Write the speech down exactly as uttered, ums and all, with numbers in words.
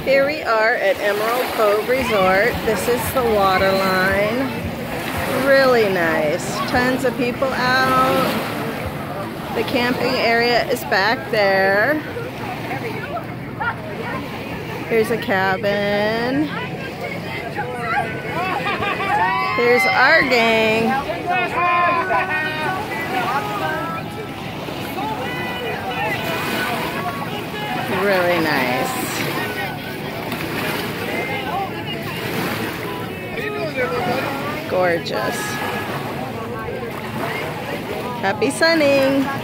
Here we are at Emerald Cove Resort. This is the water line. Really nice. Tons of people out. The camping area is back there. Here's a cabin. Here's our gang. Really nice. Gorgeous. Happy sunning.